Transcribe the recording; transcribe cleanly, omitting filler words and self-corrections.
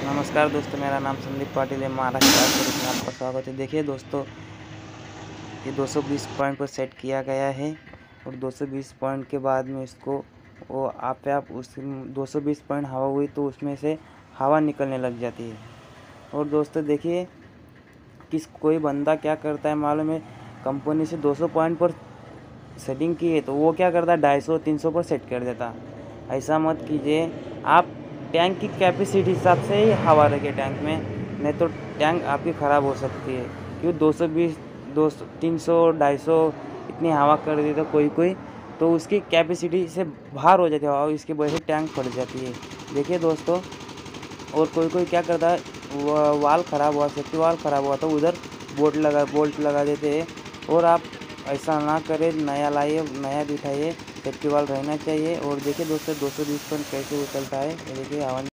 नमस्कार दोस्तों, मेरा नाम संदीप पाटिल है। महाराष्ट्र राज्य में आपका स्वागत है। देखिए दोस्तों, ये 220 पॉइंट पर सेट किया गया है और 220 पॉइंट के बाद में इसको वो आप उस 220 पॉइंट हवा हुई तो उसमें से हवा निकलने लग जाती है। और दोस्तों देखिए, कोई बंदा क्या करता है मालूम है, कंपनी से 200 पॉइंट पर सेटिंग की है तो वो क्या करता है 250-300 पर सेट कर देता। ऐसा मत कीजिए। आप टैंक की कैपेसिटी हिसाब से ही हवा रखिए टैंक में, नहीं तो टैंक आपकी ख़राब हो सकती है। क्यों 220 200 300 250 इतनी हवा कर देता तो कोई तो उसकी कैपेसिटी से बाहर हो जाती है और इसकी वजह से टैंक फट जाती है। देखिए दोस्तों, और कोई क्या करता है, वाल ख़राब हुआ, सेफ्टी वाल ख़राब हुआ तो उधर बोल्ट लगा देते हैं। और आप ऐसा ना करें, नया लाइए, नया बिठाइए, सेफ्टी वाल रहना चाहिए। और देखिए दोस्तों, 220 कैसे उछलता है, ये देखिए हवा